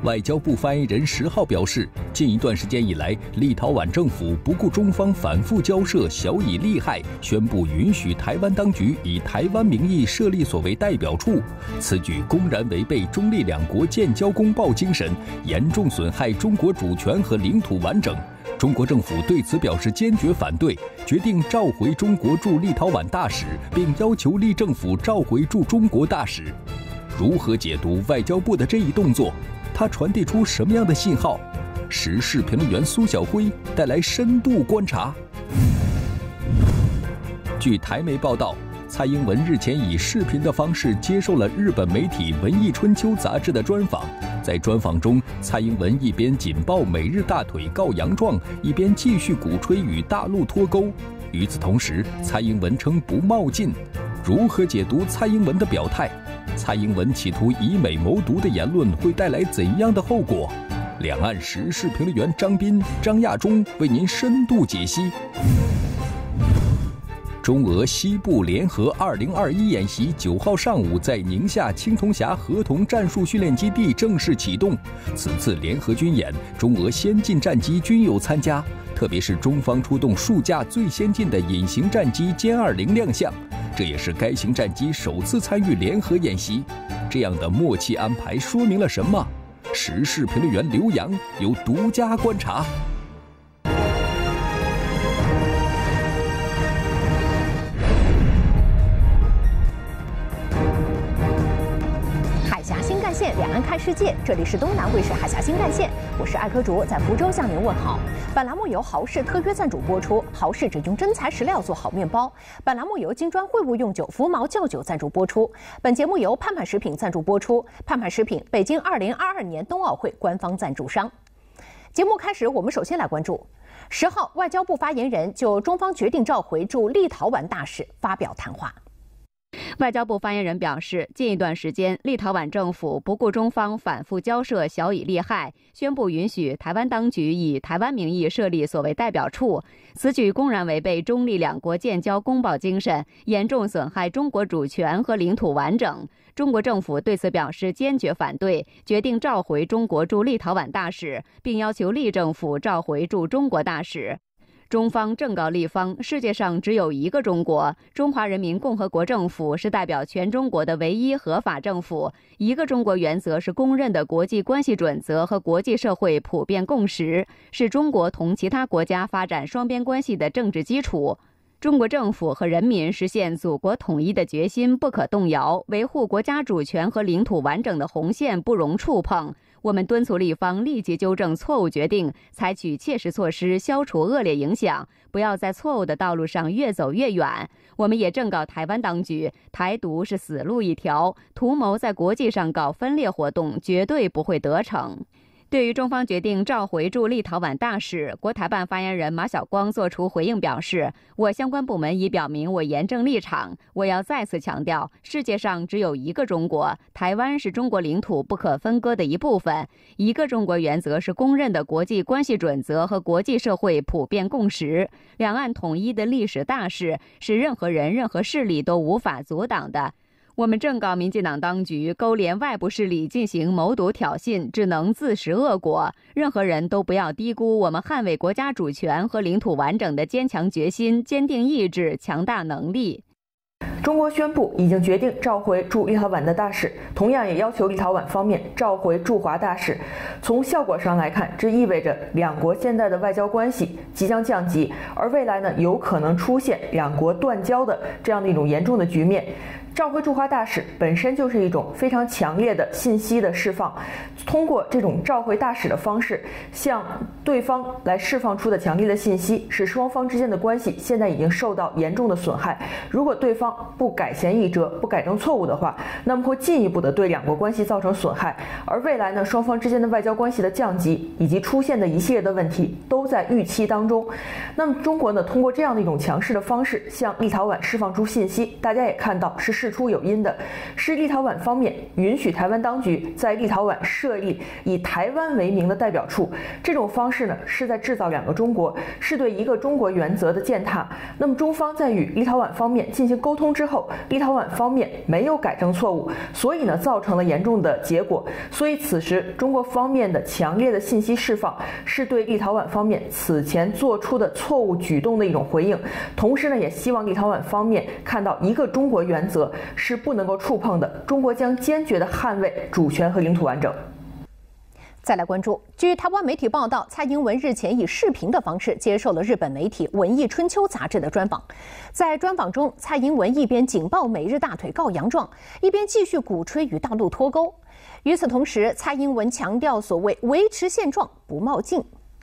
外交部发言人10号表示，近一段时间以来，立陶宛政府不顾中方反复交涉，小以利害，宣布允许台湾当局以台湾名义设立所谓代表处，此举公然违背中立两国建交公报精神，严重损害中国主权和领土完整。中国政府对此表示坚决反对，决定召回中国驻立陶宛大使，并要求立政府召回驻中国大使。如何解读外交部的这一动作？它传递出什么样的信号？时事评论员苏晓辉带来深度观察。据台媒报道，蔡英文日前以视频的方式接受了日本媒体《文艺春秋》杂志的专访。在专访中，蔡英文一边紧抱美日大腿告洋状，一边继续鼓吹与大陆脱钩。与此同时，蔡英文称不冒进。如何解读蔡英文的表态？蔡英文企图以美谋独的言论会带来怎样的后果？两岸时事评论员张斌、张亚中为您深度解析。中俄西部联合2021演习9号上午在宁夏青铜峡合同战术训练基地正式启动。此次联合军演，中俄先进战机均有参加，特别是中方出动数架最先进的隐形战机歼20亮相，这也是该型战机首次参与联合演习。这样的默契安排说明了什么？时事评论员刘洋有独家观察。 两岸看世界，这里是东南卫视海峡新干线，我是艾科竹，在福州向您问好。本栏目由豪氏特约赞助播出，豪氏只用真材实料做好面包。本栏目由金砖会晤用酒福毛酵酒赞助播出。本节目由盼盼食品赞助播出，盼盼食品北京2022年冬奥会官方赞助商。节目开始，我们首先来关注10号，外交部发言人就中方决定召回驻立陶宛大使发表谈话。 外交部发言人表示，近一段时间，立陶宛政府不顾中方反复交涉，小以利害，宣布允许台湾当局以台湾名义设立所谓代表处，此举公然违背中立两国建交公报精神，严重损害中国主权和领土完整。中国政府对此表示坚决反对，决定召回中国驻立陶宛大使，并要求立政府召回驻中国大使。中方正告立方，世界上只有一个中国，中华人民共和国政府是代表全中国的唯一合法政府。一个中国原则是公认的国际关系准则和国际社会普遍共识，是中国同其他国家发展双边关系的政治基础。中国政府和人民实现祖国统一的决心不可动摇，维护国家主权和领土完整的红线不容触碰。我们敦促立方立即纠正错误决定，采取切实措施消除恶劣影响，不要在错误的道路上越走越远。我们也正告台湾当局，台独是死路一条，图谋在国际上搞分裂活动，绝对不会得逞。对于中方决定召回驻立陶宛大使，国台办发言人马晓光作出回应表示，我相关部门已表明我严正立场，我要再次强调，世界上只有一个中国，台湾是中国领土不可分割的一部分，一个中国原则是公认的国际关系准则和国际社会普遍共识，两岸统一的历史大势是任何人任何势力都无法阻挡的。我们正告民进党当局，勾连外部势力进行谋独挑衅，只能自食恶果。任何人都不要低估我们捍卫国家主权和领土完整的坚强决心、坚定意志、强大能力。 中国宣布已经决定召回驻立陶宛的大使，同样也要求立陶宛方面召回驻华大使。从效果上来看，这意味着两国现在的外交关系即将降级，而未来呢，有可能出现两国断交的这样的一种严重的局面。召回驻华大使本身就是一种非常强烈的信息的释放，通过这种召回大使的方式，向对方来释放出的强烈的信息，使双方之间的关系现在已经受到严重的损害。如果对方不改弦易辙，不改正错误的话，那么会进一步的对两国关系造成损害。而未来呢，双方之间的外交关系的降级以及出现的一系列的问题都在预期当中。那么中国呢，通过这样的一种强势的方式向立陶宛释放出信息，大家也看到是势事出有因的是立陶宛方面允许台湾当局在立陶宛设立以台湾为名的代表处。这种方式呢，是在制造两个中国，是对一个中国原则的践踏。那么中方在与立陶宛方面进行沟通之后，立陶宛方面没有改正错误，所以呢造成了严重的结果。所以此时中国方面的强烈的信息释放，是对立陶宛方面此前做出的错误举动的一种回应。同时呢，也希望立陶宛方面看到一个中国原则是不能够触碰的，中国将坚决地捍卫主权和领土完整。 再来关注，据台湾媒体报道，蔡英文日前以视频的方式接受了日本媒体《文艺春秋》杂志的专访。在专访中，蔡英文一边警报美日大腿告洋状，一边继续鼓吹与大陆脱钩。与此同时，蔡英文强调所谓维持现状，不冒进。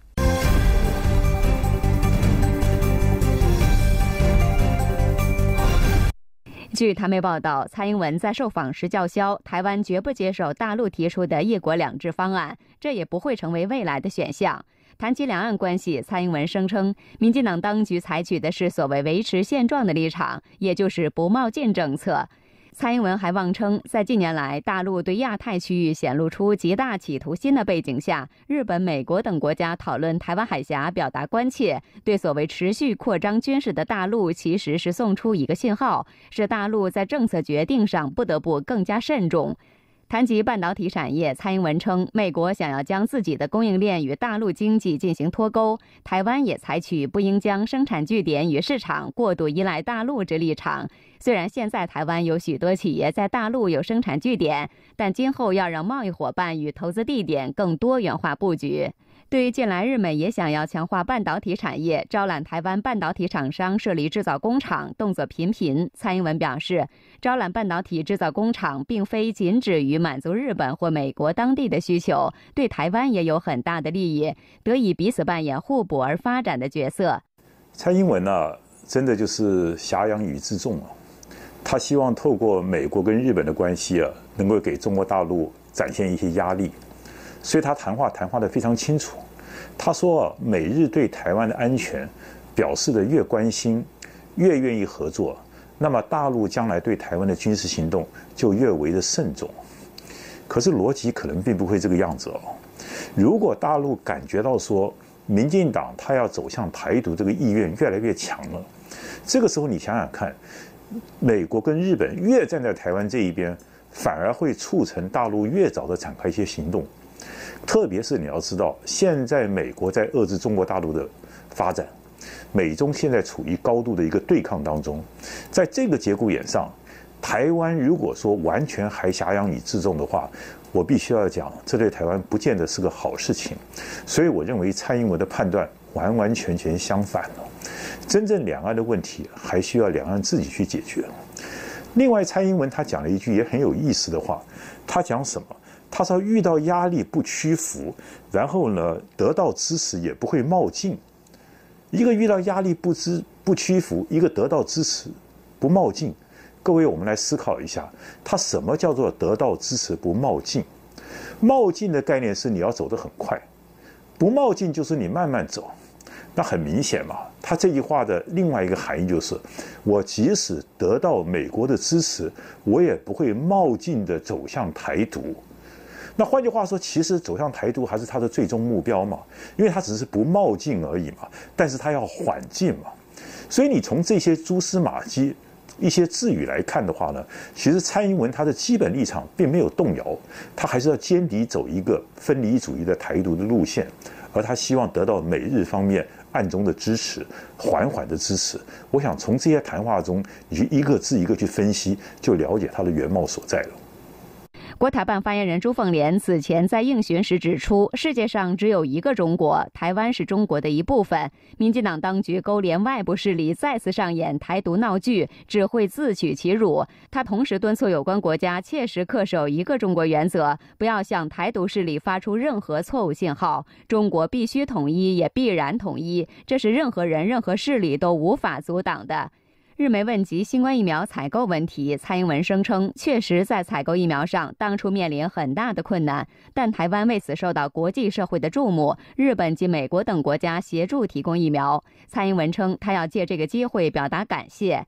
据台媒报道，蔡英文在受访时叫嚣，台湾绝不接受大陆提出的一国两制方案，这也不会成为未来的选项。谈及两岸关系，蔡英文声称，民进党当局采取的是所谓维持现状的立场，也就是不冒进政策。蔡英文还妄称，在近年来大陆对亚太区域显露出极大企图心的背景下，日本、美国等国家讨论台湾海峡表达关切，对所谓持续扩张军事的大陆其实是送出一个信号，使大陆在政策决定上不得不更加慎重。谈及半导体产业，蔡英文称，美国想要将自己的供应链与大陆经济进行脱钩，台湾也采取不应将生产据点与市场过度依赖大陆之立场。虽然现在台湾有许多企业在大陆有生产据点，但今后要让贸易伙伴与投资地点更多元化布局。对于近来日美也想要强化半导体产业，招揽台湾半导体厂商设立制造工厂，动作频频，蔡英文表示，招揽半导体制造工厂并非仅止于满足日本或美国当地的需求，对台湾也有很大的利益，得以彼此扮演互补而发展的角色。 蔡英文真的就是挟洋与自重他希望透过美国跟日本的关系能够给中国大陆展现一些压力，所以他谈话得非常清楚。他说美日对台湾的安全表示的越关心，越愿意合作，那么大陆将来对台湾的军事行动就越为的慎重。可是逻辑可能并不会这个样子如果大陆感觉到说民进党他要走向台独这个意愿越来越强了，这个时候你想想看，美国跟日本越站在台湾这一边，反而会促成大陆越早的展开一些行动。特别是你要知道，现在美国在遏制中国大陆的发展，美中现在处于高度的一个对抗当中。在这个节骨眼上，台湾如果说完全还挟洋与自重的话，我必须要讲，这对台湾不见得是个好事情。所以我认为蔡英文的判断完完全全相反了。真正两岸的问题还需要两岸自己去解决。另外，蔡英文他讲了一句也很有意思的话，他讲什么？他说遇到压力不屈服，然后呢得到支持也不会冒进。一个遇到压力不屈服，一个得到支持不冒进。各位，我们来思考一下，他什么叫做得到支持不冒进？冒进的概念是你要走得很快，不冒进就是你慢慢走。那很明显嘛，他这句话的另外一个含义就是，我即使得到美国的支持，我也不会冒进的走向台独。那换句话说，其实走向台独还是他的最终目标嘛，因为他只是不冒进而已嘛，但是他要缓进嘛。所以你从这些蛛丝马迹、一些字语来看的话呢，其实蔡英文他的基本立场并没有动摇，他还是要坚定走一个分离主义的台独的路线，而他希望得到美日方面暗中的支持，缓缓的支持。我想从这些谈话中，你去一个字一个去分析，就了解他的原貌所在了。 国台办发言人朱凤莲此前在应询时指出，世界上只有一个中国，台湾是中国的一部分。民进党当局勾连外部势力，再次上演台独闹剧，只会自取其辱。他同时敦促有关国家切实恪守一个中国原则，不要向台独势力发出任何错误信号。中国必须统一，也必然统一，这是任何人、任何势力都无法阻挡的。日媒问及新冠疫苗采购问题，蔡英文声称，确实在采购疫苗上当初面临很大的困难，但台湾为此受到国际社会的注目，日本及美国等国家协助提供疫苗。蔡英文称，他要借这个机会表达感谢。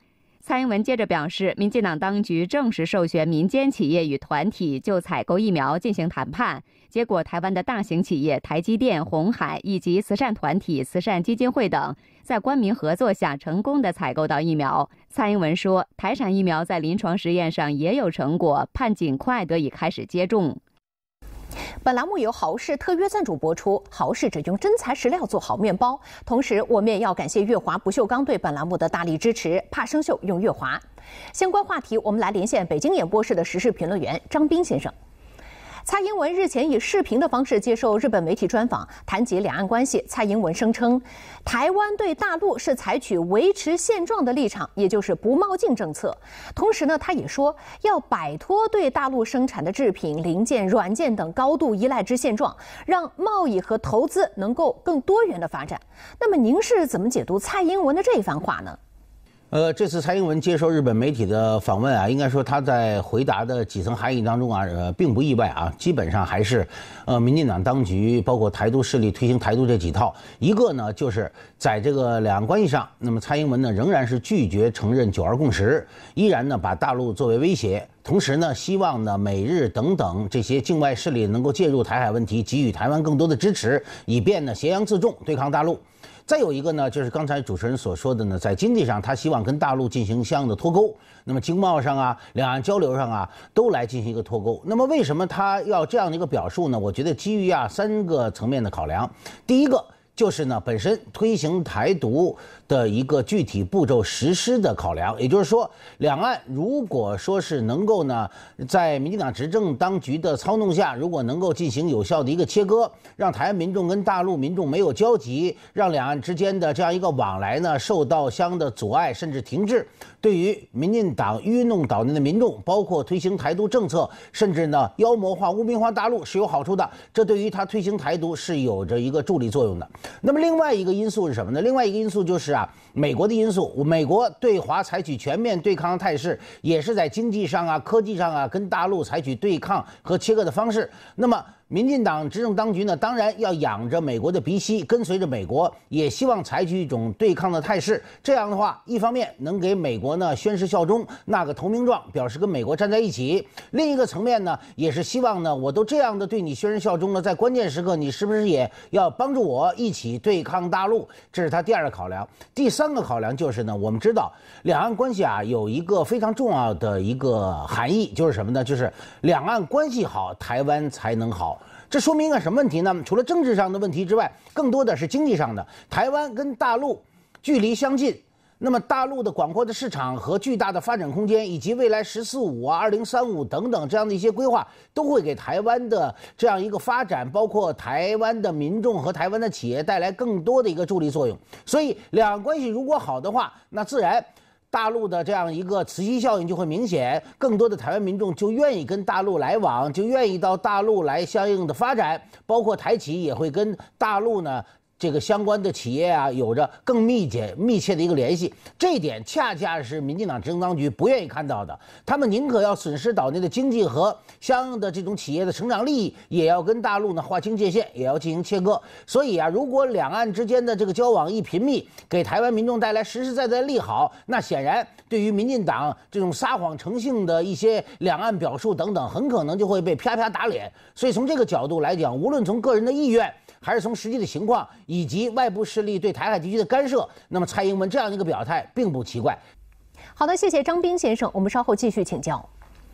蔡英文接着表示，民进党当局正式授权民间企业与团体就采购疫苗进行谈判，结果台湾的大型企业台积电、鸿海以及慈善团体、慈善基金会等，在官民合作下成功的采购到疫苗。蔡英文说，台产疫苗在临床实验上也有成果，盼尽快得以开始接种。 本栏目由豪氏特约赞助播出。豪氏只用真材实料做好面包。同时，我们也要感谢月华不锈钢对本栏目的大力支持。怕生锈用月华。相关话题，我们来连线北京演播室的时事评论员张斌先生。蔡英文日前以视频的方式接受日本媒体专访，谈及两岸关系。蔡英文声称，台湾对大陆是采取维持现状的立场，也就是不冒进政策。同时呢，他也说要摆脱对大陆生产的制品、零件、软件等高度依赖之现状，让贸易和投资能够更多元的发展。那么您是怎么解读蔡英文的这一番话呢？ 这次蔡英文接受日本媒体的访问啊，应该说他在回答的几层含义当中啊，并不意外啊，基本上还是民进党当局包括台独势力推行台独这几套。一个呢，就是在这个两岸关系上，那么蔡英文呢仍然是拒绝承认9·2共识，依然呢把大陆作为威胁，同时呢希望呢美日等等这些境外势力能够介入台海问题，给予台湾更多的支持，以便呢挟洋自重对抗大陆。再有一个呢，就是刚才主持人所说的呢，在经济上，他希望跟大陆进行相应的脱钩，那么经贸上啊、两岸交流上啊，都来进行一个脱钩。那么为什么他要这样的一个表述呢？我觉得基于3个层面的考量。第一个就是呢，本身推行台独的一个具体步骤实施的考量，也就是说，两岸如果说是能够呢，在民进党执政当局的操弄下，如果能够进行有效的一个切割，让台湾民众跟大陆民众没有交集，让两岸之间的这样一个往来呢受到相应的阻碍甚至停滞，对于民进党愚弄岛内的民众，包括推行台独政策，甚至呢妖魔化、污名化大陆是有好处的，这对于他推行台独是有着一个助力作用的。那么另外一个因素是什么呢？另外一个因素就是美国的因素。美国对华采取全面对抗的态势，也是在经济上科技上跟大陆采取对抗和切割的方式。那么民进党执政当局呢，当然要仰着美国的鼻息，跟随着美国，也希望采取一种对抗的态势。这样的话，一方面能给美国呢宣誓效忠，那个投名状，表示跟美国站在一起；另一个层面呢，也是希望呢，我都这样的对你宣誓效忠了，在关键时刻，你是不是也要帮助我一起对抗大陆？这是他第2个考量。第3个考量就是呢，我们知道两岸关系有一个非常重要的一个含义，就是什么呢？就是两岸关系好，台湾才能好。这说明一个什么问题呢？除了政治上的问题之外，更多的是经济上的。台湾跟大陆距离相近，那么大陆的广阔的市场和巨大的发展空间，以及未来“14·5”、2035等等这样的一些规划，都会给台湾的这样一个发展，包括台湾的民众和台湾的企业带来更多的一个助力作用。所以，两岸关系如果好的话，那自然大陆的这样一个磁吸效应就会明显，更多的台湾民众就愿意跟大陆来往，就愿意到大陆来相应的发展，包括台企也会跟大陆呢这个相关的企业有着更密切的一个联系。这一点恰恰是民进党执政当局不愿意看到的，他们宁可要损失岛内的经济和相应的这种企业的成长利益，也要跟大陆呢划清界限，也要进行切割。所以如果两岸之间的这个交往一频密，给台湾民众带来实实在在的利好，那显然对于民进党这种撒谎成性的一些两岸表述等等，很可能就会被啪啪打脸。所以从这个角度来讲，无论从个人的意愿，还是从实际的情况以及外部势力对台海地区的干涉，那么蔡英文这样的一个表态并不奇怪。 好的，谢谢张斌先生，我们稍后继续请教。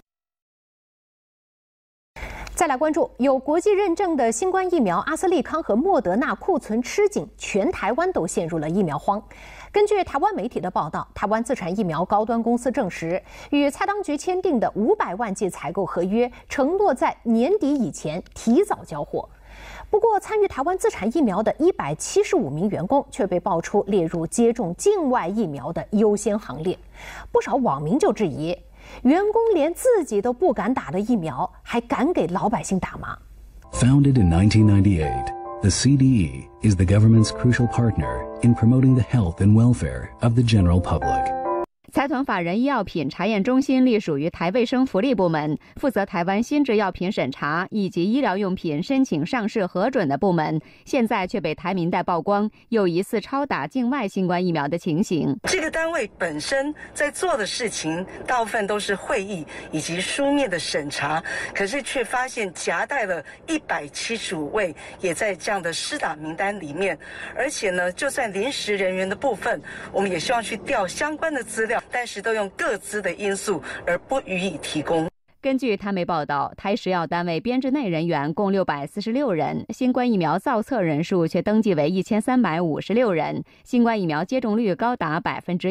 再来关注有国际认证的新冠疫苗阿斯利康和莫德纳库存吃紧，全台湾都陷入了疫苗荒。根据台湾媒体的报道，台湾自产疫苗高端公司证实，与蔡当局签订的500万剂采购合约，承诺在年底以前提早交货。不过，参与台湾自产疫苗的175名员工却被爆出列入接种境外疫苗的优先行列。不少网民就质疑，员工连自己都不敢打的疫苗，还敢给老百姓打吗？ Founded in 1998, the CDE is the government's crucial partner in promoting the health and welfare of the general public. 财团法人医药品查验中心隶属于台卫生福利部门，负责台湾新制药品审查以及医疗用品申请上市核准的部门，现在却被台民代曝光有疑似抄打境外新冠疫苗的情形。 这个单位本身在做的事情，大部分都是会议以及书面的审查，可是却发现夹带了175位也在这样的施打名单里面，而且呢，就算临时人员的部分，我们也希望去调相关的资料。但是都用各自的因素而不予以提供。 根据台媒报道，台食药单位编制内人员共646人，新冠疫苗造册人数却登记为1356人，新冠疫苗接种率高达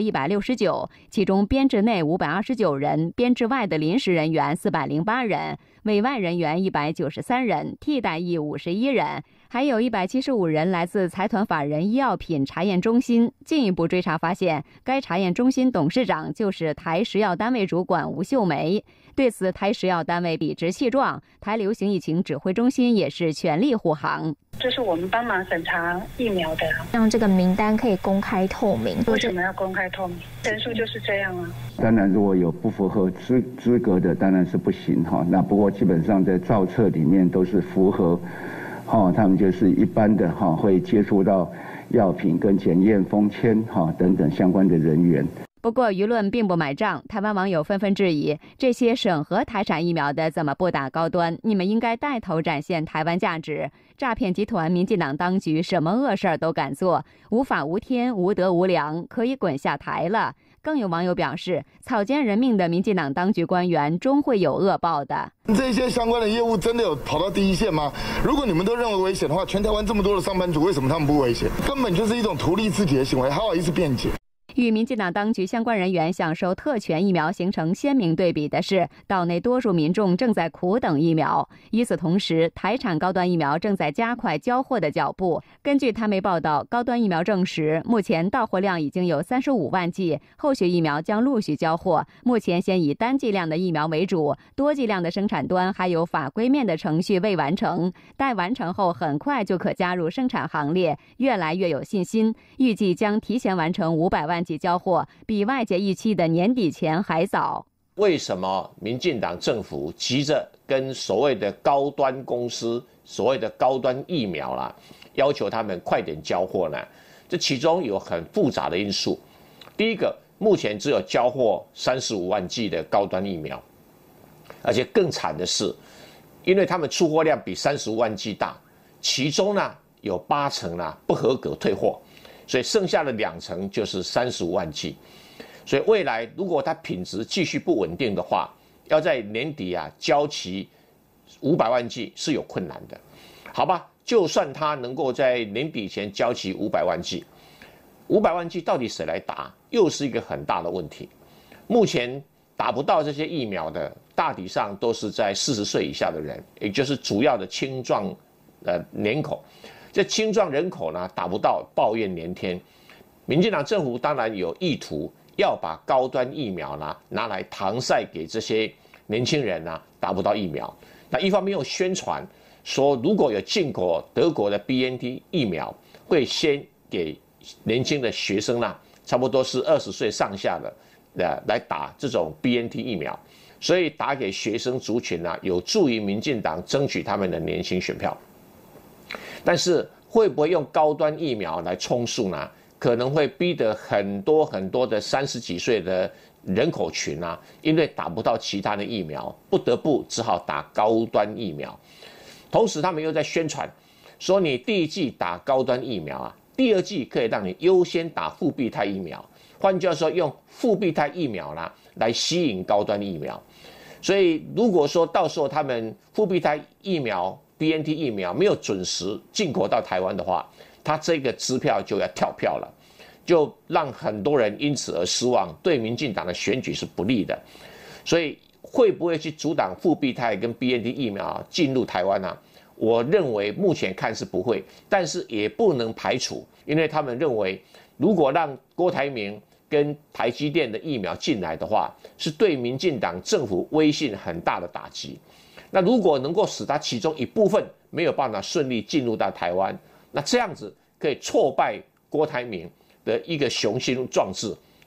169%，其中编制内529人，编制外的临时人员408人，委外人员193人，替代役51人，还有175人来自财团法人医药品查验中心。进一步追查发现，该查验中心董事长就是台食药单位主管吴秀梅。对此，台食药单位理直气壮，台流行疫情指挥中心也是全力护航。 这是我们帮忙审查疫苗的， 让这个名单可以公开透明。 为什么要公开透明？人数就是这样啊。 当然，如果有不符合资格的，当然是不行哈。那不过基本上在造册里面都是符合，他们就是一般的会接触到药品跟检验、封签等等相关的人员。 不过舆论并不买账，台湾网友纷纷质疑，这些审核台产疫苗的怎么不打高端？你们应该带头展现台湾价值。诈骗集团民进党当局什么恶事儿都敢做，无法无天，无德无良，可以滚下台了。更有网友表示，草菅人命的民进党当局官员终会有恶报的。 这些相关的业务真的有跑到第一线吗？如果你们都认为危险的话，全台湾这么多的上班族，为什么他们不危险？根本就是一种图利自己的行为，还好意思辩解？ 与民进党当局相关人员享受特权疫苗形成鲜明对比的是，岛内多数民众正在苦等疫苗。与此同时，台产高端疫苗正在加快交货的脚步。根据台媒报道，高端疫苗证实，目前到货量已经有35万剂，后续疫苗将陆续交货。目前先以单剂量的疫苗为主，多剂量的生产端还有法规面的程序未完成，待完成后很快就可加入生产行列，越来越有信心，预计将提前完成500万剂交货，比外界预期的年底前还早。 为什么民进党政府急着跟所谓的高端公司、所谓的高端疫苗啦，要求他们快点交货呢？这其中有很复杂的因素。第一个，目前只有交货35万剂的高端疫苗，而且更惨的是，因为他们出货量比35万剂大，其中呢有80%不合格退货。所以剩下的20%就是35万剂，所以未来如果它品质继续不稳定的话，要在年底交齐500万剂是有困难的，好吧？就算它能够在年底前交齐500万剂，500万剂到底谁来打，又是一个很大的问题。目前打不到这些疫苗的，大体上都是在40岁以下的人，也就是主要的青壮人口。这青壮人口呢打不到，抱怨连天。民进党政府当然有意图要把高端疫苗呢拿来搪塞给这些年轻人呢打不到疫苗。那一方面又宣传说，如果有进口德国的 BNT 疫苗，会先给年轻的学生呢，差不多是20岁上下的来打这种 BNT 疫苗，所以打给学生族群呢，有助于民进党争取他们的年轻选票。但是会不会用高端疫苗来充数呢？可能会逼得很多的30几岁的人口群因为打不到其他的疫苗，不得不只好打高端疫苗。同时他们又在宣传说，你第一剂打高端疫苗第二剂可以让你优先打复必泰疫苗。换句话说，用复必泰疫苗来吸引高端疫苗。所以如果说到时候他们复必泰疫苗BNT 疫苗没有准时进口到台湾的话，他这个支票就要跳票了，就让很多人因此而失望，对民进党的选举是不利的。所以会不会去阻挡复必泰跟 BNT 疫苗进入台湾呢？我认为目前看是不会，但是也不能排除，因为他们认为如果让郭台铭跟台积电的疫苗进来的话，是对民进党政府威信很大的打击。那如果能够使他其中一部分没有办法顺利进入到台湾，那这样子可以挫败郭台铭的一个雄心壮志，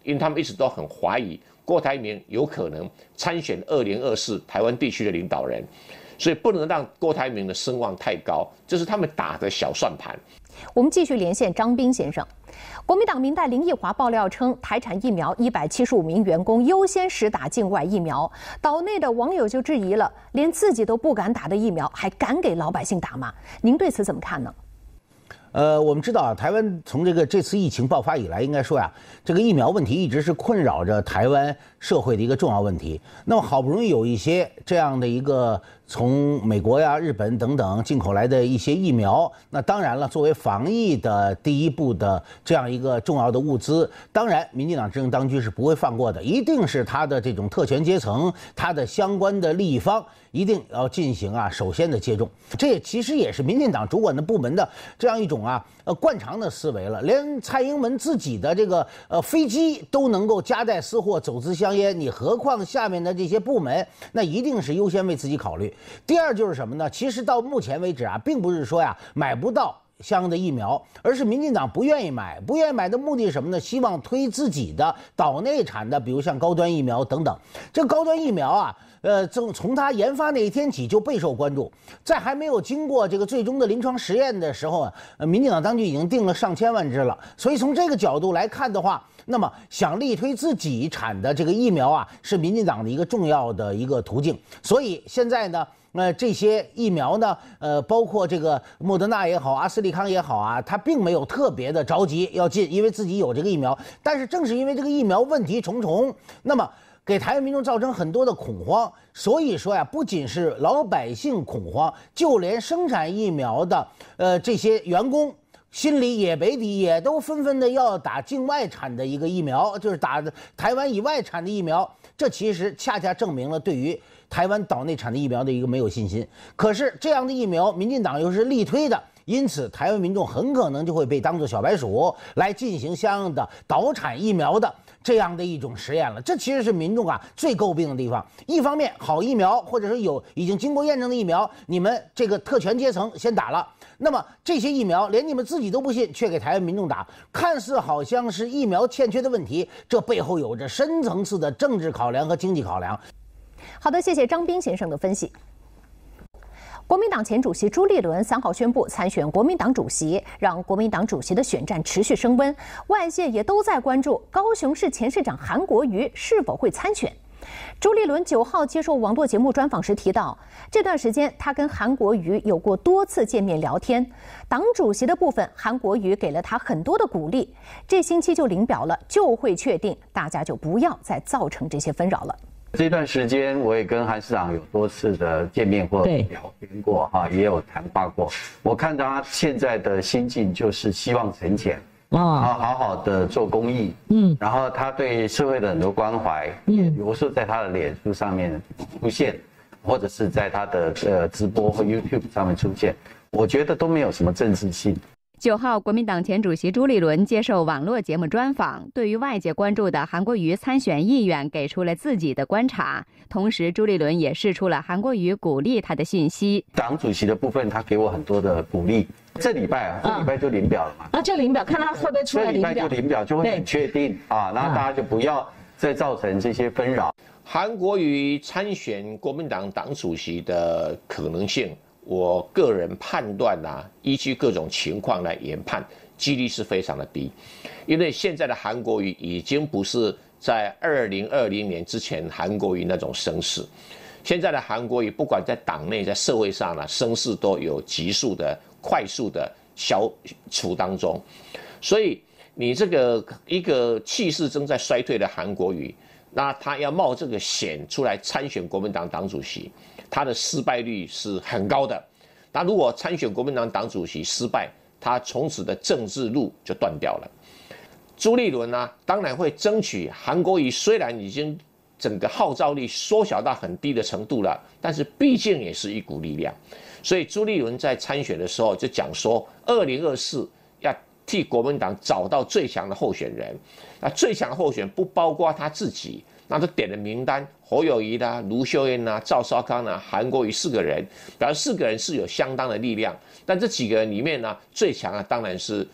因为他们一直都很怀疑郭台铭有可能参选2024台湾地区的领导人，所以不能让郭台铭的声望太高，这是他们打的小算盘。 我们继续连线张斌先生。国民党民代林奕华爆料称，台产疫苗175名员工优先施打境外疫苗，岛内的网友就质疑了，连自己都不敢打的疫苗，还敢给老百姓打吗？您对此怎么看呢？ 我们知道啊，台湾从这次疫情爆发以来，应该说呀，这个疫苗问题一直是困扰着台湾社会的一个重要问题。那么好不容易有一些这样的一个从美国呀、日本等等进口来的一些疫苗，那当然了，作为防疫的第一步的这样一个重要的物资，当然民进党执政当局是不会放过的，一定是他的这种特权阶层，他的相关的利益方一定要进行首先的接种。这也其实也是民进党主管的部门的这样一种惯常的思维了。连蔡英文自己的这个飞机都能够夹带私货走私香烟，你何况下面的这些部门，那一定是优先为自己考虑。第二就是什么呢？其实到目前为止并不是说买不到相应的疫苗，而是民进党不愿意买，不愿意买的目的是什么呢？希望推自己的岛内产的，比如像高端疫苗等等。这个高端疫苗从它研发那一天起就备受关注，在还没有经过这个最终的临床实验的时候民进党当局已经订了上千万支了。所以从这个角度来看的话，那么想力推自己产的这个疫苗是民进党的一个重要的一个途径。所以现在呢，这些疫苗呢，包括这个莫德纳也好，阿斯利康也好它并没有特别的着急要进，因为自己有这个疫苗。但是正是因为这个疫苗问题重重，那么给台湾民众造成很多的恐慌。所以说不仅是老百姓恐慌，就连生产疫苗的这些员工心里也没底，也都纷纷的要打境外产的一个疫苗，就是打台湾以外产的疫苗。这其实恰恰证明了对于台湾岛内产的疫苗的一个没有信心。可是这样的疫苗，民进党又是力推的，因此台湾民众很可能就会被当作小白鼠来进行相应的岛产疫苗的这样的一种实验了。这其实是民众最诟病的地方。一方面，好疫苗或者是已经经过验证的疫苗，你们这个特权阶层先打了，那么这些疫苗连你们自己都不信，却给台湾民众打，看似好像是疫苗欠缺的问题，这背后有着深层次的政治考量和经济考量。 好的，谢谢张斌先生的分析。国民党前主席朱立伦3号宣布参选国民党主席，让国民党主席的选战持续升温。外界也都在关注高雄市前市长韩国瑜是否会参选。朱立伦9号接受网络节目专访时提到，这段时间他跟韩国瑜有过多次见面聊天，党主席的部分韩国瑜给了他很多的鼓励，这星期就领表了，就会确定，大家就不要再造成这些纷扰了。 这段时间我也跟韩市长有多次的见面或聊天过也有谈话过。我看他现在的心境就是希望沉潜，好好的做公益，然后他对社会的很多关怀，比如说在他的脸书上面出现，或者是在他的直播或 YouTube 上面出现，我觉得都没有什么政治性。 9号，国民党前主席朱立伦接受网络节目专访，对于外界关注的韩国瑜参选意愿给出了自己的观察，同时朱立伦也释出了韩国瑜鼓励他的讯息。 党主席的部分，他给我很多的鼓励。这礼拜就领表了嘛？ 就领表，看他会不会出来领表。 这礼拜就领表，就会很确定然后大家就不要再造成这些纷扰。 韩国瑜参选国民党党主席的可能性，我个人判断依据各种情况来研判，几率是非常的低，因为现在的韩国瑜已经不是在2020年之前韩国瑜那种声势，现在的韩国瑜不管在党内在社会上声势都有急速的快速的消除当中，所以你这个一个气势正在衰退的韩国瑜，那他要冒这个险出来参选国民党党主席，他的失败率是很高的。那如果参选国民党党主席失败，他从此的政治路就断掉了。朱立伦当然会争取韩国瑜，虽然已经整个号召力缩小到很低的程度了，但是毕竟也是一股力量。所以朱立伦在参选的时候就讲说，2024要替国民党找到最强的候选人。那最强的候选不包括他自己，那都点了名单，侯友宜卢秀燕赵少康韩国瑜4个人，表示4个人是有相当的力量。但这几个人里面最强当然是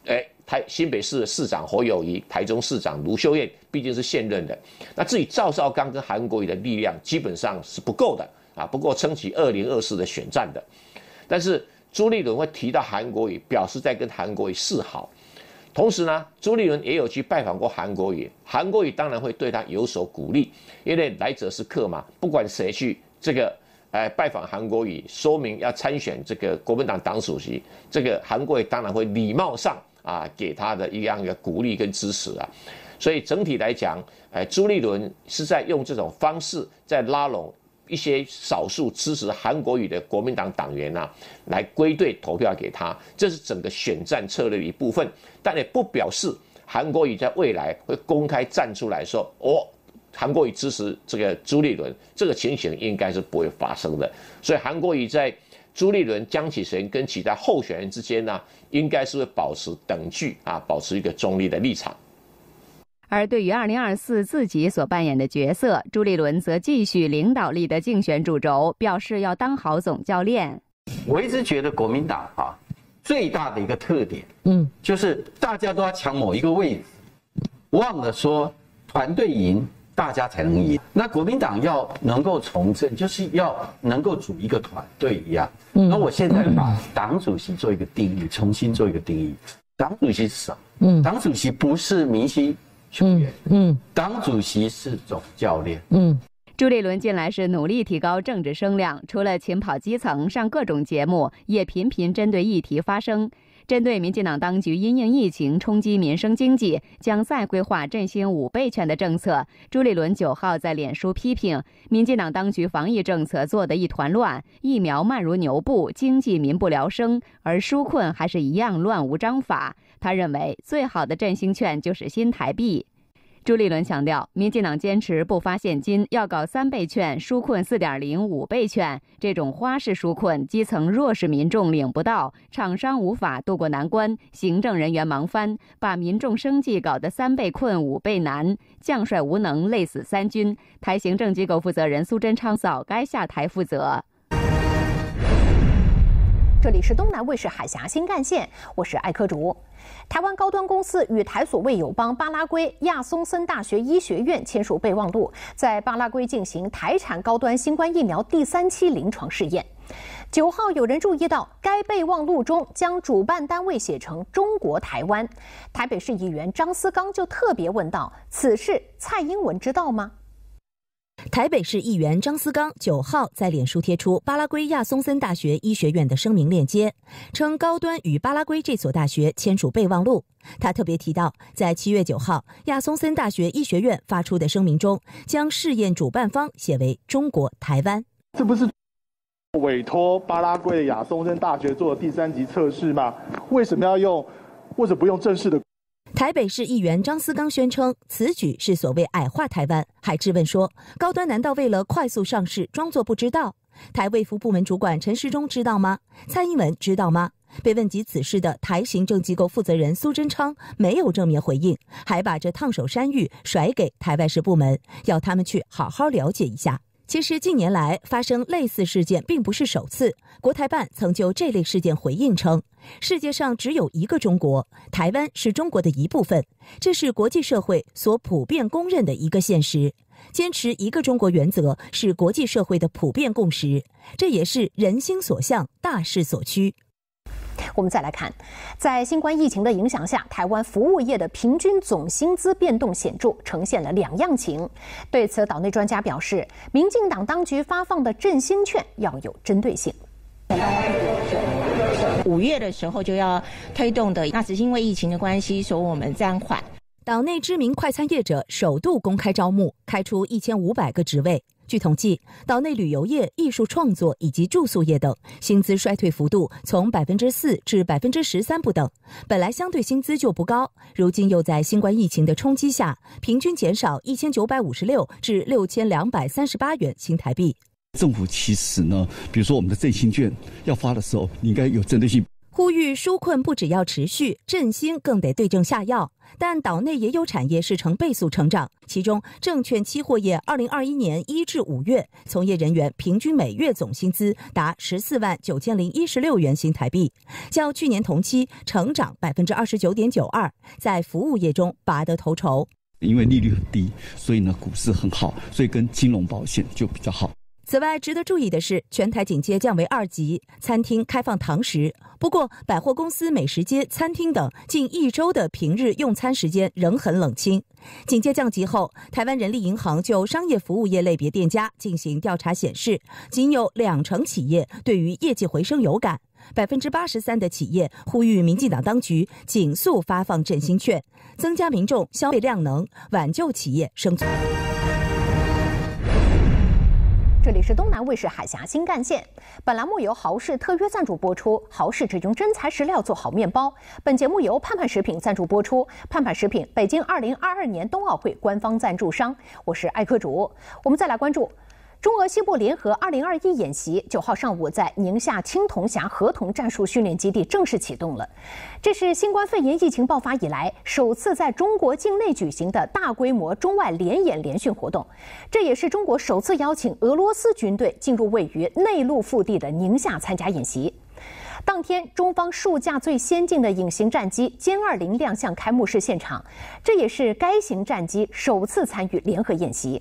新北市的市长侯友宜、台中市长卢秀燕毕竟是现任的，那至于赵少康跟韩国瑜的力量基本上是不够的啊，不够撑起2024的选战的。但是朱立伦会提到韩国瑜，表示在跟韩国瑜示好。同时呢，朱立伦也有去拜访过韩国瑜，韩国瑜当然会对他有所鼓励，因为来者是客嘛，不管谁去这个拜访韩国瑜，说明要参选这个国民党党主席，这个韩国瑜当然会礼貌上给他的一样的鼓励跟支持啊。所以整体来讲，朱立伦是在用这种方式在拉拢一些少数支持韩国瑜的国民党党员来归队投票给他，这是整个选战策略的一部分，但也不表示韩国瑜在未来会公开站出来说韩国瑜支持这个朱立伦，这个情形应该是不会发生的。所以韩国瑜在朱立伦、江启臣跟其他候选人之间应该是会保持等距保持一个中立的立场。 而对于2024自己所扮演的角色，朱立伦则继续领导力的竞选主轴，表示要当好总教练。 我一直觉得国民党最大的一个特点，就是大家都要抢某一个位置，忘了说团队赢，大家才能赢。那国民党要能够从政，就是要能够组一个团队一样。那我现在把党主席做一个定义，重新做一个定义。党主席是什么？党主席不是明星球员，党主席是总教练。 朱立伦近来是努力提高政治声量，除了勤跑基层上各种节目，也频频针对议题发声。针对民进党当局因应疫情冲击民生经济，将再规划振兴5倍券的政策，朱立伦9号在脸书批评民进党当局防疫政策做得一团乱，疫苗慢如牛步，经济民不聊生，而纾困还是一样乱无章法。他认为最好的振兴券就是新台币。朱立伦强调，民进党坚持不发现金，要搞3倍券、纾困4.0、5倍券，这种花式纾困，基层弱势民众领不到，厂商无法渡过难关，行政人员忙翻，把民众生计搞得3倍困、5倍难，将帅无能，累死三军。台行政机构负责人苏贞昌早该下台负责。 这里是东南卫视海峡新干线，我是艾科竹。台湾高端公司与台所谓友邦巴拉圭亚松森大学医学院签署备忘录，在巴拉圭进行台产高端新冠疫苗第3期临床试验。9号有人注意到，该备忘录中将主办单位写成中国台湾。台北市议员张思刚就特别问道：此事蔡英文知道吗？ 台北市议员张思刚9号在脸书贴出巴拉圭亚松森大学医学院的声明链接，称高端与巴拉圭这所大学签署备忘录。他特别提到，在7月9号亚松森大学医学院发出的声明中，将试验主办方写为中国台湾。 这不是委托巴拉圭的亚松森大学做第3级测试吗？为什么要用，或者不用正式的？ 台北市议员张思刚宣称，此举是所谓矮化台湾，还质问说，高端难道为了快速上市，装作不知道？台卫福部门主管陈时中知道吗？蔡英文知道吗？被问及此事的台行政机构负责人苏贞昌没有正面回应，还把这烫手山芋甩给台外事部门，要他们去好好了解一下。其实近年来发生类似事件并不是首次，国台办曾就这类事件回应称，世界上只有一个中国，台湾是中国的一部分，这是国际社会所普遍公认的一个现实。坚持一个中国原则是国际社会的普遍共识，这也是人心所向、大势所趋。 我们再来看，在新冠疫情的影响下，台湾服务业的平均总薪资变动显著，呈现了2样情。对此，岛内专家表示，民进党当局发放的振兴券要有针对性。 5月的时候就要推动的，那只是因为疫情的关系，所以我们暂缓。 岛内知名快餐业者首度公开招募，开出1500个职位。据统计，岛内旅游业、艺术创作以及住宿业等薪资衰退幅度从4%至13%不等。本来相对薪资就不高，如今又在新冠疫情的冲击下，平均减少1956至6238元新台币。 政府其实呢，比如说我们的振兴券要发的时候，你应该有针对性。 呼吁纾困不只要持续，振兴更得对症下药。但岛内也有产业是呈倍速成长，其中证券期货业2021年1至5月从业人员平均每月总薪资达149016元新台币，较去年同期成长29.92%，在服务业中拔得头筹。 因为利率很低，所以呢股市很好，所以跟金融保险就比较好。 此外，值得注意的是，全台警戒降为2级，餐厅开放堂食。不过，百货公司、美食街、餐厅等近1周的平日用餐时间仍很冷清。警戒降级后，台湾人力银行就商业服务业类别店家进行调查显示，仅有20%企业对于业绩回升有感，83%的企业呼吁民进党当局紧速发放振兴券，增加民众消费量能，挽救企业生存。 这里是东南卫视海峡新干线，本栏目由豪氏特约赞助播出。豪氏只用真材实料做好面包。本节目由盼盼食品赞助播出。盼盼食品，北京2022年冬奥会官方赞助商。我是艾科主。我们再来关注中俄西部联合2021演习9号上午在宁夏青铜峡合同战术训练基地正式启动了。这是新冠肺炎疫情爆发以来首次在中国境内举行的大规模中外联演联训活动，这也是中国首次邀请俄罗斯军队进入位于内陆腹地的宁夏参加演习。当天，中方数架最先进的隐形战机歼20亮相开幕式现场，这也是该型战机首次参与联合演习。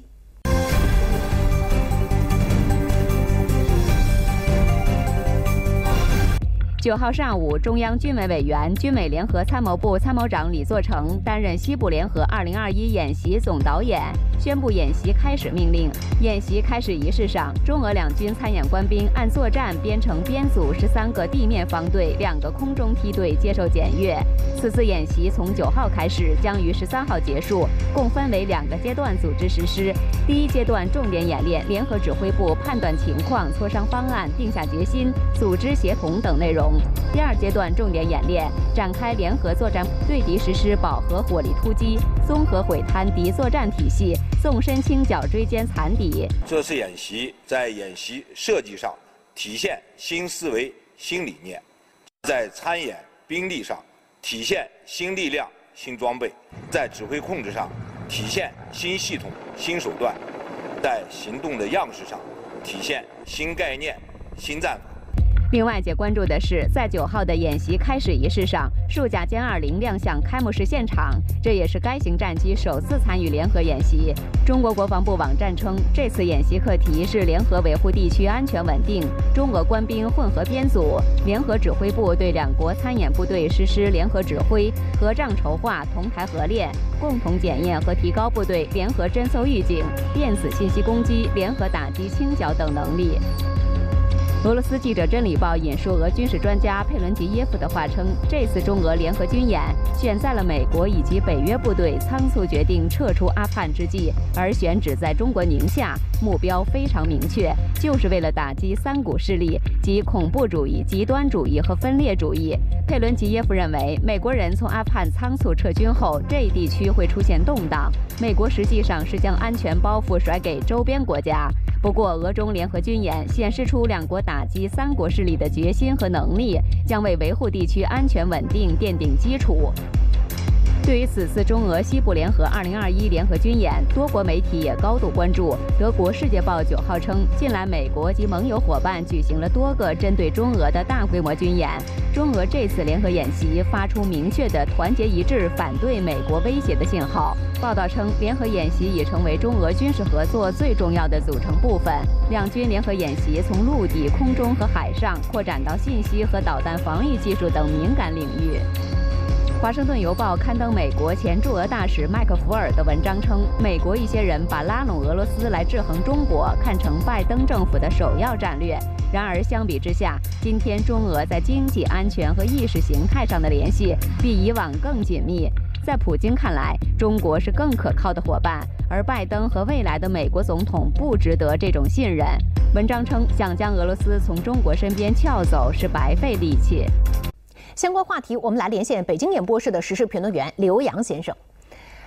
9号上午，中央军委委员、军委联合参谋部参谋长李作成担任西部联合2021演习总导演，宣布演习开始命令。演习开始仪式上，中俄两军参演官兵按作战编成编组13个地面方队、2个空中梯队接受检阅。此次演习从9号开始，将于13号结束，共分为2个阶段组织实施。第一阶段重点演练联合指挥部判断情况、磋商方案、定下决心、组织协同等内容。第二阶段重点演练展开联合作战，对敌实施饱和火力突击，综合毁瘫敌作战体系，纵深清剿追歼残敌。 这次演习在演习设计上体现新思维、新理念，在参演兵力上体现新力量、新装备，在指挥控制上体现新系统、新手段，在行动的样式上体现新概念、新战法。 另外界关注的是，在9号的演习开始仪式上，数架歼20亮相开幕式现场，这也是该型战机首次参与联合演习。中国国防部网站称，这次演习课题是联合维护地区安全稳定，中俄官兵混合编组，联合指挥部对2国参演部队实施联合指挥、合帐筹划、同台合练，共同检验和提高部队联合侦搜预警、电子信息攻击、联合打击清剿等能力。俄罗斯记者《真理报》引述俄军事专家佩伦吉耶夫的话称，这次中俄联合军演选在了美国以及北约部队仓促决定撤出阿富汗之际，而选址在中国宁夏，目标非常明确，就是为了打击3股势力，即恐怖主义、极端主义和分裂主义。佩伦吉耶夫认为，美国人从阿富汗仓促撤军后，这一地区会出现动荡，美国实际上是将安全包袱甩给周边国家。不过，俄中联合军演显示出2国打击3国势力的决心和能力，将为维护地区安全稳定奠定基础。对于此次中俄西部联合2021联合军演，多国媒体也高度关注。德国《世界报》9号称，近来美国及盟友伙伴举行了多个针对中俄的大规模军演，中俄这次联合演习发出明确的团结一致反对美国威胁的信号。报道称，联合演习已成为中俄军事合作最重要的组成部分。两军联合演习从陆地、空中和海上扩展到信息和导弹防御技术等敏感领域。华盛顿邮报刊登美国前驻俄大使麦克福尔的文章称，美国一些人把拉拢俄罗斯来制衡中国看成拜登政府的首要战略。然而相比之下，今天中俄在经济安全和意识形态上的联系比以往更紧密。在普京看来，中国是更可靠的伙伴，而拜登和未来的美国总统不值得这种信任。文章称，想将俄罗斯从中国身边撬走是白费力气。相关话题，我们来连线北京演播室的时事评论员刘洋先生。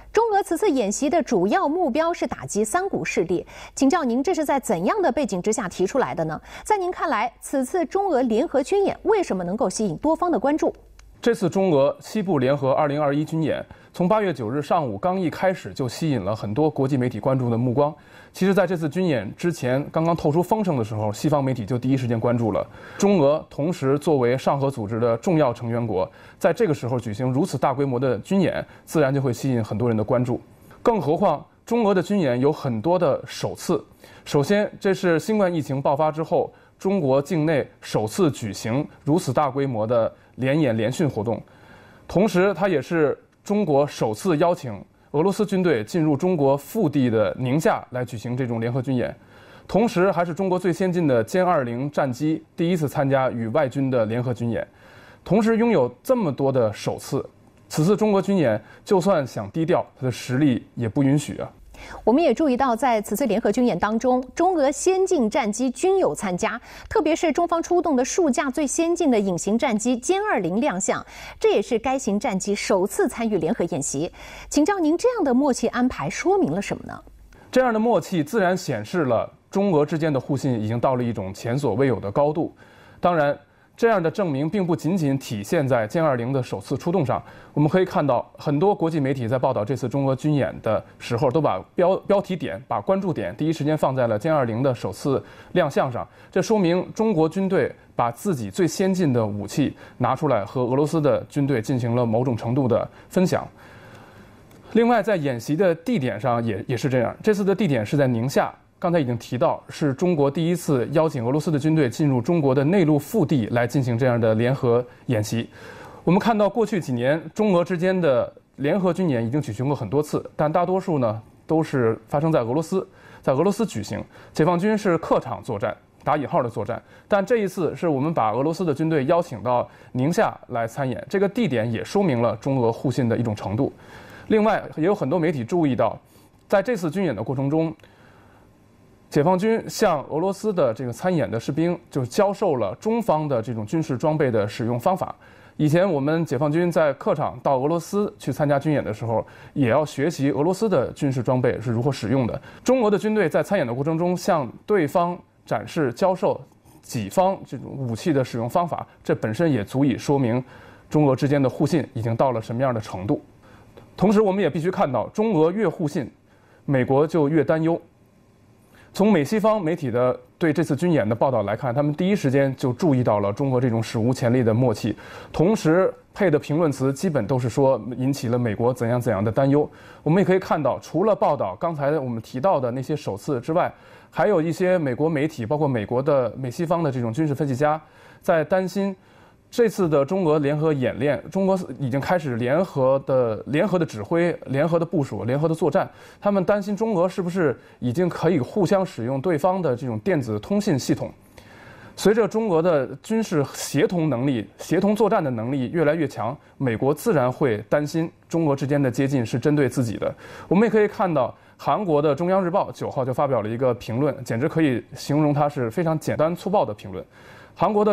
中俄此次演习的主要目标是打击三股势力，请教您，这是在怎样的背景之下提出来的呢？在您看来，此次中俄联合军演为什么能够吸引多方的关注？ 这次中俄西部联合2021军演，从8月9日上午刚一开始就吸引了很多国际媒体关注的目光。其实，在这次军演之前，刚刚透出风声的时候，西方媒体就第一时间关注了。中俄同时作为上合组织的重要成员国，在这个时候举行如此大规模的军演，自然就会吸引很多人的关注。更何况，中俄的军演有很多的首次。首先，这是新冠疫情爆发之后，中国境内首次举行如此大规模的联演联训活动，同时它也是中国首次邀请俄罗斯军队进入中国腹地的宁夏来举行这种联合军演，同时还是中国最先进的歼20战机第一次参加与外军的联合军演，同时拥有这么多的首次，此次中国军演就算想低调，它的实力也不允许啊。 我们也注意到，在此次联合军演当中，中俄先进战机均有参加，特别是中方出动的数架最先进的隐形战机歼20亮相，这也是该型战机首次参与联合演习。请教您，这样的默契安排说明了什么呢？ 这样的默契自然显示了中俄之间的互信已经到了一种前所未有的高度。当然，这样的证明并不仅仅体现在歼20的首次出动上。我们可以看到，很多国际媒体在报道这次中俄军演的时候，都把标题点、把关注点第一时间放在了歼20的首次亮相上。这说明中国军队把自己最先进的武器拿出来，和俄罗斯的军队进行了某种程度的分享。另外，在演习的地点上也是这样。这次的地点是在宁夏。刚才已经提到，是中国第一次邀请俄罗斯的军队进入中国的内陆腹地来进行这样的联合演习。我们看到，过去几年中俄之间的联合军演已经举行过很多次，但大多数呢都是发生在俄罗斯举行。解放军是客场作战，打引号的作战，但这一次是我们把俄罗斯的军队邀请到宁夏来参演，这个地点也说明了中俄互信的一种程度。另外，也有很多媒体注意到，在这次军演的过程中，解放军向俄罗斯的这个参演的士兵就教授了中方的这种军事装备的使用方法。以前我们解放军在客场到俄罗斯去参加军演的时候，也要学习俄罗斯的军事装备是如何使用的。中俄的军队在参演的过程中向对方展示教授己方这种武器的使用方法，这本身也足以说明中俄之间的互信已经到了什么样的程度。同时，我们也必须看到，中俄越互信，美国就越担忧。从美西方媒体的对这次军演的报道来看，他们第一时间就注意到了中国这种史无前例的默契，同时配的评论词基本都是说引起了美国怎样怎样的担忧。我们也可以看到，除了报道刚才我们提到的那些首次之外，还有一些美国媒体，包括美西方的这种军事分析家，在担心这次的中俄联合演练，中国已经开始联合的指挥、联合的部署、联合的作战。他们担心中俄是不是已经可以互相使用对方的这种电子通信系统。随着中俄的军事协同能力、协同作战的能力越来越强，美国自然会担心中俄之间的接近是针对自己的。我们也可以看到，韩国的中央日报9号就发表了一个评论，简直可以形容它是非常简单粗暴的评论。韩国的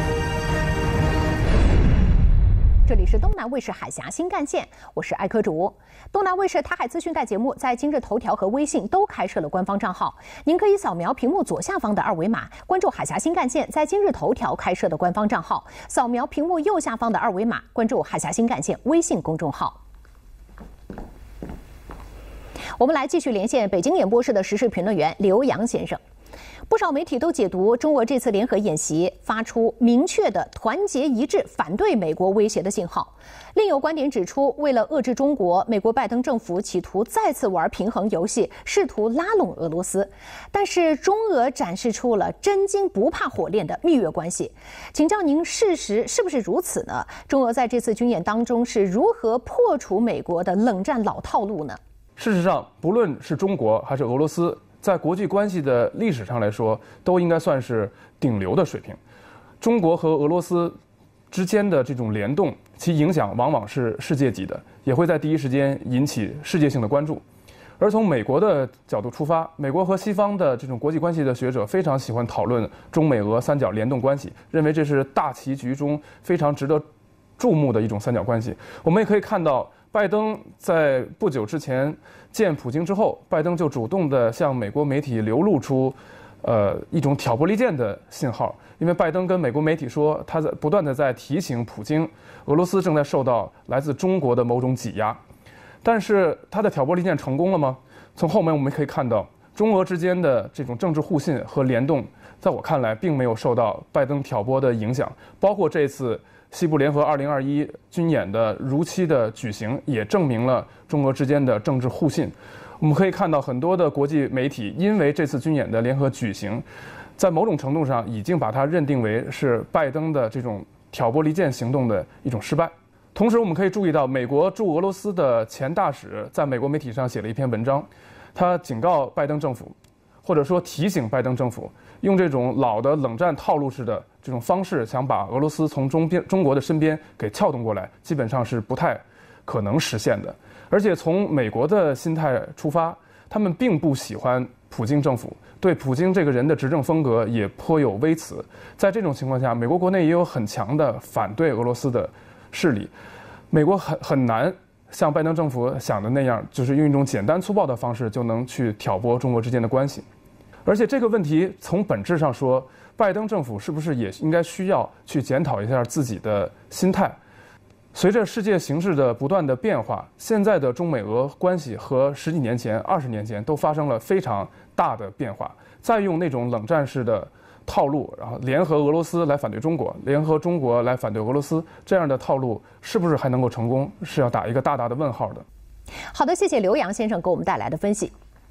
这里是东南卫视海峡新干线，我是艾科竹。东南卫视台海资讯带节目在今日头条和微信都开设了官方账号，您可以扫描屏幕左下方的2维码，关注海峡新干线在今日头条开设的官方账号；扫描屏幕右下方的2维码，关注海峡新干线微信公众号。我们来继续连线北京演播室的时事评论员刘洋先生。不少媒体都解读中俄这次联合演习发出明确的团结一致反对美国威胁的信号。另有观点指出，为了遏制中国，美国拜登政府企图再次玩平衡游戏，试图拉拢俄罗斯。但是中俄展示出了真金不怕火炼的蜜月关系。请教您，事实是不是如此呢？中俄在这次军演当中是如何破除美国的冷战老套路呢？ 事实上，不论是中国还是俄罗斯，在国际关系的历史上来说，都应该算是顶流的水平。中国和俄罗斯之间的这种联动，其影响往往是世界级的，也会在第一时间引起世界性的关注。而从美国的角度出发，美国和西方的这种国际关系的学者非常喜欢讨论中美俄三角联动关系，认为这是大棋局中非常值得注目的一种三角关系。我们也可以看到， 拜登在不久之前见普京之后，拜登就主动地向美国媒体流露出，一种挑拨离间的信号。因为拜登跟美国媒体说，他不断地在提醒普京，俄罗斯正在受到来自中国的某种挤压。但是他的挑拨离间成功了吗？从后面我们可以看到，中俄之间的这种政治互信和联动，在我看来并没有受到拜登挑拨的影响。包括这次西部联合2021军演的如期的举行，也证明了中俄之间的政治互信。我们可以看到很多的国际媒体因为这次军演的联合举行，在某种程度上已经把它认定为是拜登的这种挑拨离间行动的一种失败。同时我们可以注意到，美国驻俄罗斯的前大使在美国媒体上写了一篇文章，他警告拜登政府，或者说提醒拜登政府，用这种老的冷战套路式的这种方式，想把俄罗斯从中国的身边给撬动过来，基本上是不太可能实现的。而且从美国的心态出发，他们并不喜欢普京政府，对普京这个人的执政风格也颇有微词。在这种情况下，美国国内也有很强的反对俄罗斯的势力。美国很难像拜登政府想的那样，就是用一种简单粗暴的方式就能去挑拨中国之间的关系。而且这个问题从本质上说，拜登政府是不是也应该需要去检讨一下自己的心态？随着世界形势的不断的变化，现在的中美俄关系和10几年前、20年前都发生了非常大的变化。再用那种冷战式的套路，然后联合俄罗斯来反对中国，联合中国来反对俄罗斯，这样的套路是不是还能够成功，是要打一个大大的问号的。 好的，谢谢刘洋先生给我们带来的分析。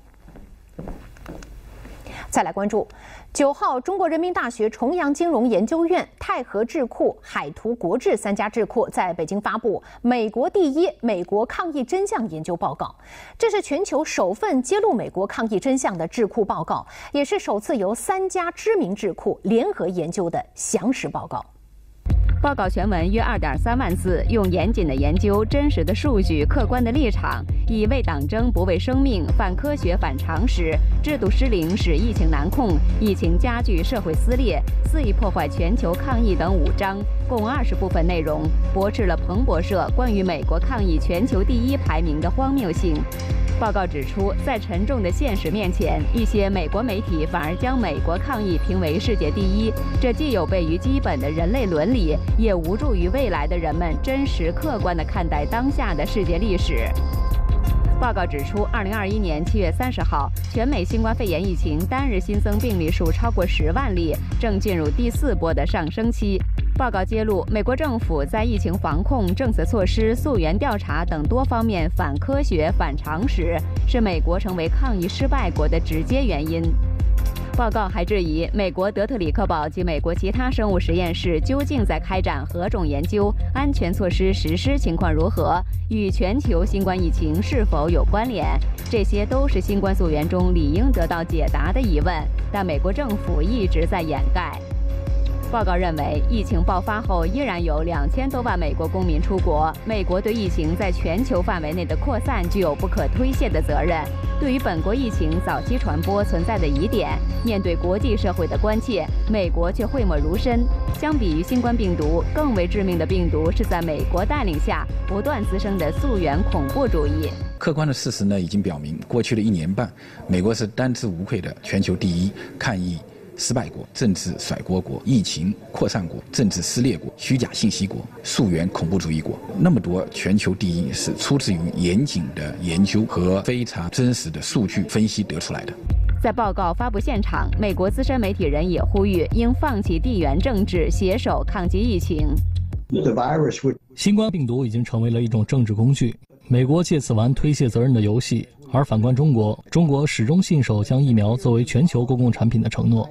再来关注9号，中国人民大学重阳金融研究院、泰和智库、海图国智3家智库在北京发布美国第一美国抗疫真相研究报告。这是全球首份揭露美国抗疫真相的智库报告，也是首次由3家知名智库联合研究的详实报告。 报告全文约2.3万字，用严谨的研究、真实的数据、客观的立场，以为党争不为生命、反科学反常识、制度失灵使疫情难控、疫情加剧社会撕裂、肆意破坏全球抗疫等5章，共20部分内容，驳斥了彭博社关于美国抗疫全球第1排名的荒谬性。报告指出，在沉重的现实面前，一些美国媒体反而将美国抗疫评为世界第1，这既有悖于基本的人类伦理，也无助于未来的人们真实客观地看待当下的世界历史。报告指出，2021年7月30号，全美新冠肺炎疫情单日新增病例数超过10万例，正进入第4波的上升期。报告揭露，美国政府在疫情防控、政策措施、溯源调查等多方面反科学、反常识，是美国成为抗疫失败国的直接原因。报告还质疑，美国德特里克堡及美国其他生物实验室究竟在开展何种研究，安全措施实施情况如何，与全球新冠疫情是否有关联，这些都是新冠溯源中理应得到解答的疑问，但美国政府一直在掩盖。报告认为，疫情爆发后依然有2000多万美国公民出国，美国对疫情在全球范围内的扩散具有不可推卸的责任。对于本国疫情早期传播存在的疑点，面对国际社会的关切，美国却讳莫如深。相比于新冠病毒，更为致命的病毒是在美国带领下不断滋生的溯源恐怖主义。 客观的事实呢，已经表明，过去的1年半，美国是单吃无愧的全球第1抗疫失败国、政治甩锅国、疫情扩散国、政治撕裂国、虚假信息国、溯源恐怖主义国。那么多全球第1是出自于严谨的研究和非常真实的数据分析得出来的。 在报告发布现场，美国资深媒体人也呼吁应放弃地缘政治，携手抗击疫情。 新冠病毒已经成为了一种政治工具，美国借此玩推卸责任的游戏，而反观中国，中国始终信守将疫苗作为全球公共产品的承诺。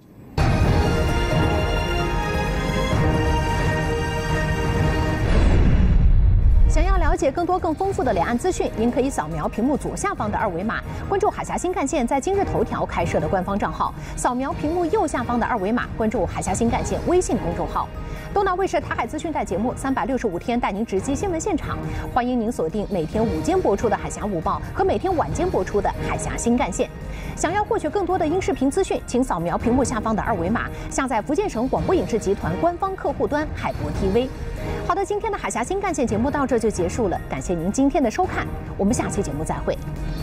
想要了解更多更丰富的两岸资讯，您可以扫描屏幕左下方的2维码，关注海峡新干线在今日头条开设的官方账号；扫描屏幕右下方的2维码，关注海峡新干线微信公众号。东南卫视台海资讯带节目365天带您直击新闻现场，欢迎您锁定每天午间播出的海峡午报和每天晚间播出的海峡新干线。想要获取更多的音视频资讯，请扫描屏幕下方的2维码，下载福建省广播影视集团官方客户端海博 TV。好。 好的，今天的海峡新干线节目到这就结束了，感谢您今天的收看，我们下期节目再会。